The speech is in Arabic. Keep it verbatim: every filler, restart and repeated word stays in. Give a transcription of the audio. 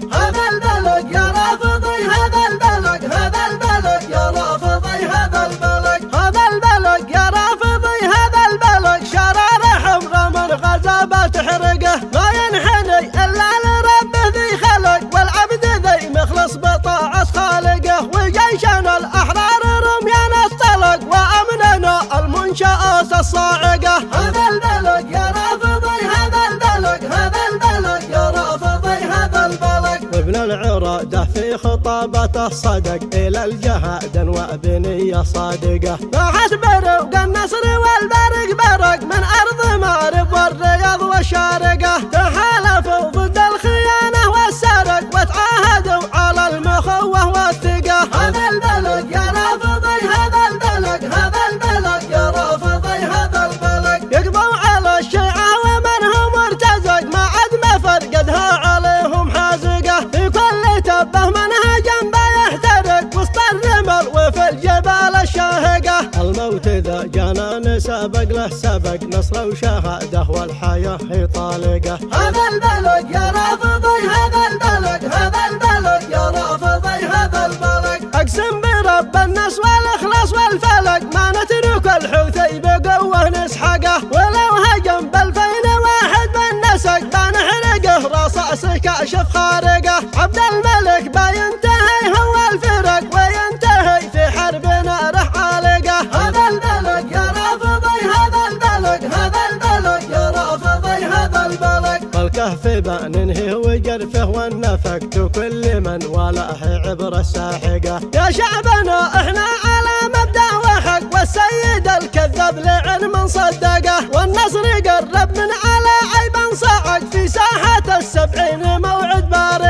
هذا البلد يا رافضي هذا البلد هذا البلد يا رافضي هذا البلد هذا البلد يا رافضي هذا البلد شرار حمرا من غزابة تحرقه ما ينحني إلا لربه ذي خلق والعبد ذي مخلص بطاعة خالقه وجيشنا الأحرار رميان الطلق وأمننا المنشآت الصاعقة هذا البلد يا رافضي هذا البلد هذا البلد يا رافضي هذا البلد وابن العرادة في خطابته صدق إلى الجهاد وبنية صادقة باحت بروق النصر والبرق برق من أرض مأرب والرياض والشارقة تحالفوا ضد الخيانة والسرق وتعاهدوا على المخوة والثقة هذا البلد يا رافضي هذا البلد هذا البلد يا رافضي هذا البلد يقضوا على الشيعة ومن هم مرتزق ما عد ما فرقدها عليهم حازقة في كل تبه منهجا بيحترق وسط الرمل وفي الجبال الشاهقة الموت إذا جانا نسابق له سبق نصر وشهادة والحياة هي طالقة هذا البلد يا رافضي هذا البلد هذا البلد يا رافضي هذا البلد أقسم برب الناس والإخلاص والفلق ما نترك الحوثي بقوة نسحقه ولو هجم بالفين واحد بالنسق بنحرقه رصاص كاشف خارقه عبد الملك بينتهي هو الفرق وينتهي في حرب ناره عالقه هذا البلد يا رافضي هذا البلد هذا البلد يا رافضي هذا البلد والكهف بننهي وجرفه والنفقت كل من والاه عبر الساحقه يا شعبنا احنا على مبدأ وحق والسيد الكذاب لعن من صدقه والنصر قرب من على عيب صعق في ساحة السبعين موعد بارق